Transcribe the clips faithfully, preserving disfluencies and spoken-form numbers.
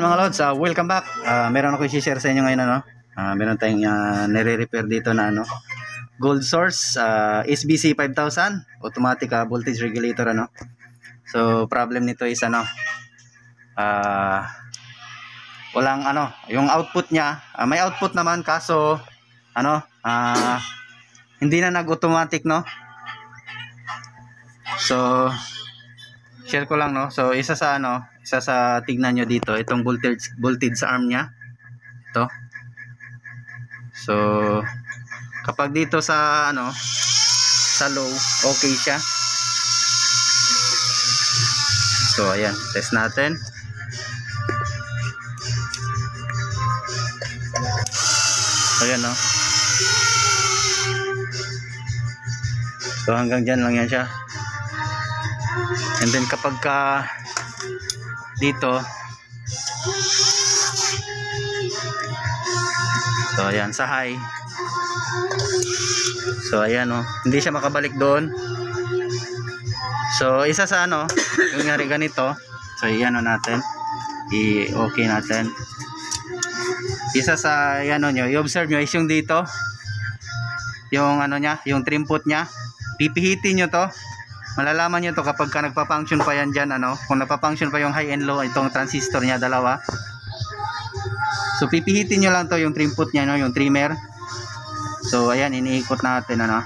Ayan mga lods, uh, welcome back. Uh, meron ako i-share sa inyo ngayon, ano? Uh, meron tayong uh, nire-repair dito na ano, Goldsource uh, S V C five thousand automatic uh, voltage regulator, ano. So problem nito is ano, uh, walang ano, yung output niya, uh, may output naman kaso ano, uh, hindi na nag-automatic, no. So share ko lang, no. So isa sa ano, isa sa tignan nyo dito, itong voltage voltage arm nya ito. So kapag dito sa ano, sa low, okay siya. So ayan, test natin. Ayan, no. So hanggang dyan lang yan siya. And then kapag ka dito, so ayan sa high, so ayan, oh, hindi siya makabalik doon. So isa sa ano, yung nga ganito, so ayan, oh, natin i-okay natin. Isa sa ano nyo, i-observe nyo is yung dito, yung ano nya, yung trim put nya, pipihitin nyo to. Malalaman nyo to kapag ka nagpa-function pa yan dyan, ano, kung nagpa-function pa yung high and low, itong transistor nya, dalawa. So pipihitin nyo lang to, yung trim put nya, no, yung trimmer. So ayan, iniikot natin, ano.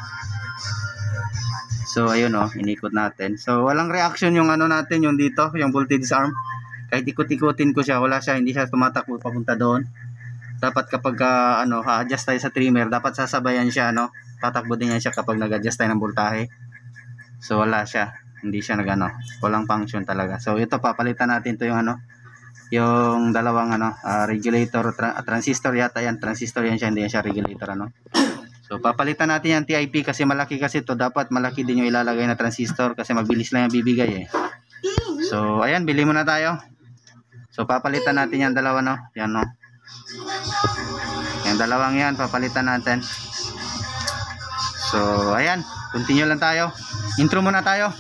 So ayun, oh, iniikot natin. So walang reaction yung ano natin, yung dito, yung voltage arm. Kahit ikot-ikutin ko siya, wala siya, hindi siya tumatakbo papunta doon. Dapat kapag uh, ano, ha-adjust tayo sa trimmer, dapat sasabayan siya, no. Tatakbo din yan siya kapag nag-adjust tayo ng voltahe. So wala siya, hindi siya nagano, walang function talaga. So ito, papalitan natin to yung ano, yung dalawang ano, uh, regulator, tra transistor yata yan, transistor yan siya, hindi yan siya regulator, ano. So papalitan natin yan T I P kasi malaki kasi to, dapat malaki din yung ilalagay na transistor kasi mabilis lang yung bibigay, eh. So ayan, bili muna tayo. So papalitan natin yan dalawa, no, yan, no. Yung dalawang yan, papalitan natin. So ayan, continue lang tayo. Intro muna tayo.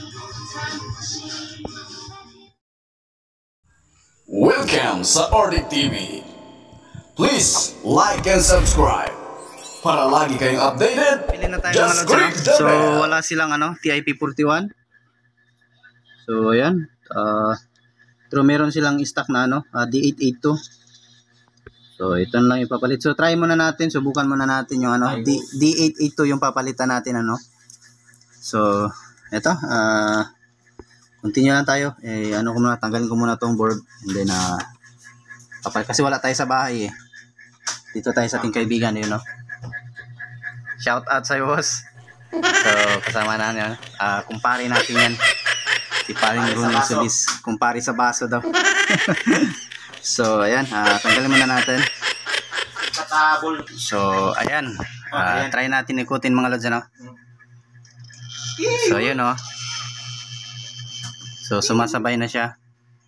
Welcome sa R D T V. Please like and subscribe para lagi kayong updated. Pili na tayo, mga lods, ano? So wala silang ano, T I P forty-one. So ayan, uh, pero meron silang stock na ano, uh, D eight eighty-two. So ito lang ipapalit. So try muna natin, subukan muna natin yung ano, D eight eighty-two yung papalitan natin, ano. So ito, uh, continue lang tayo. Eh, ano ko muna, tanggalin ko muna tong board. And then, uh, kapal, kasi wala tayo sa bahay, eh. Dito tayo sa ating kaibigan, yun, no? Shout out sa'yo, boss. So, kasama na yan. Uh, kumpare natin yan. Si paring Running Solis. Kumpare sa baso daw. So, ayan. Uh, tanggalin muna natin. So, ayan. Uh, try natin ikutin, mga lods, ano? So yun, oh. So sumasabay na siya.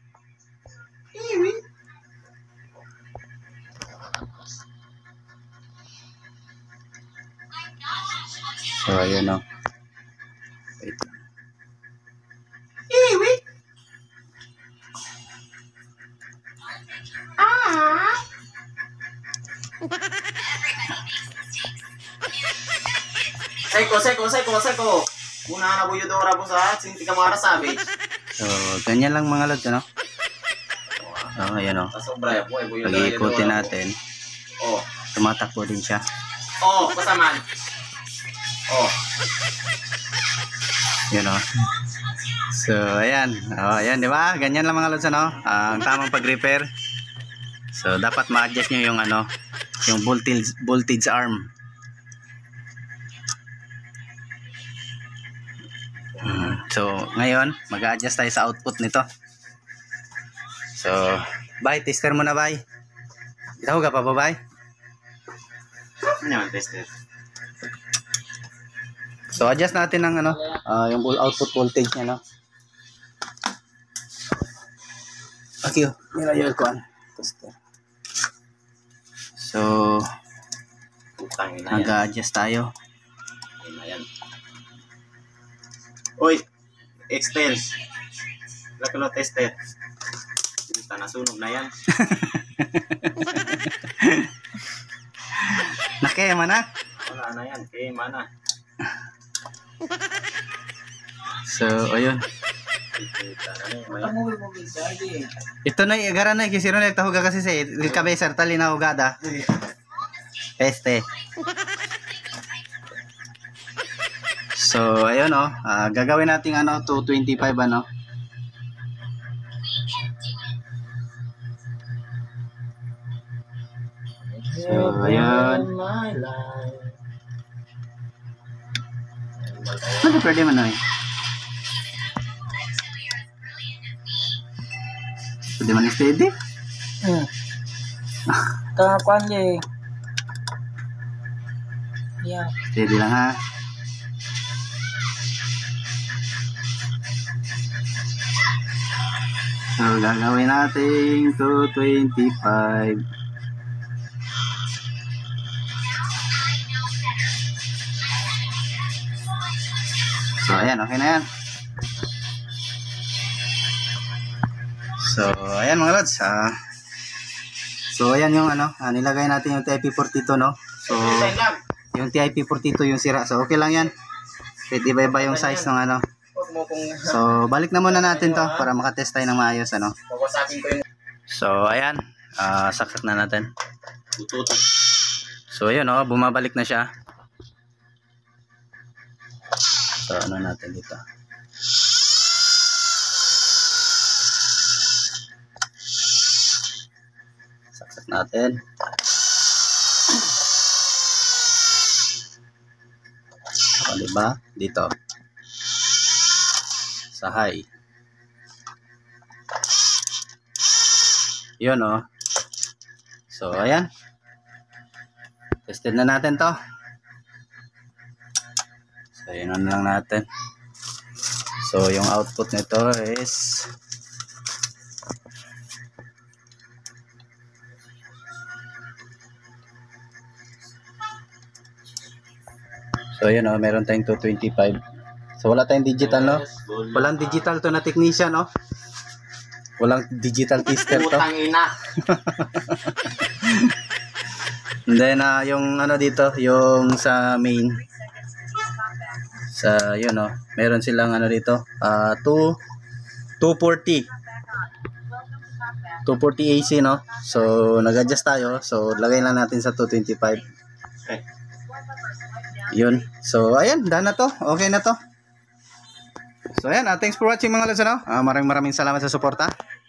So ayun, oh. Wait. Ah. Seko, seko, seko, seko. Una na buyo dora po sa sinti ka mga savage. So ganyan lang, mga lods, ano. So ayan, oh. Pag-iikutin natin. Oh. Tumatakbo din siya. Oh, kasaman. Oh. Yun, oh. So ayan. Oh, ayan, di ba? Ganyan lang, mga lods, ano. Uh, ang tamang pag-repair. So dapat ma-adjust nyo yung ano, yung voltage voltage arm. Hmm. So ngayon mag-adjust tayo sa output nito. So bye, tester muna, bye. Ikaw ka pa ba, bye? Ano yung tester? So adjust natin ng ano, uh, yung output voltage niya, no. Okay, oh, nilayo ko an tester. So nag-adjust tayo. Ayan. Uy, extend. Laki tester. Basta nasunog na yan. Nakema na. Wala na yan. Kaya mana. So, ayun. Kita na yan. Ito na, gara na, kisiro na itahuga kasi sa il kabesar, tali na hugada. Peste. So, ayun o, uh, gagawin natin ano, two twenty-five ano. So, ayun. Ano pwede man eh? Pwede man steady? Hmm. Kapan niya eh. Yeah. Steady lang ha. So, gagawin natin two twenty-five. So, ayan, okay na yan. So, ayan mga lods. Ah, so, ayan yung ano, ah, nilagay natin yung T I P forty-two, no? So, yung T I P forty-two yung sira. So, okay lang yan. Kahit iba-iba yung size ng ano. So, balik na muna natin to para makatest tayo ng maayos, ano? So, ayan. Ah, saksak na natin. So, ayun, oh, bumabalik na siya. So, ano natin dito? Saksak natin. O, diba? Dito. Sa high. Yun, oh. So, ayan. Tested na natin to. So, yun na lang natin. So, yung output nito is so, yun o. Meron tayong two twenty-five. So, wala tayong digital, no? Walang digital to na technician, no? Walang digital tester to. Putang ina. And then, uh, yung ano dito, yung sa main. Sa, yun o, meron silang ano dito, uh, two forty two forty A C, no? So, nag-adjust tayo. So, lagay lang natin sa two twenty-five. Yun. So, ayan, done na to. Okay na to. So, ayan, uh, thanks for watching mga lods, ano? Uh, maraming maraming salamat sa suporta.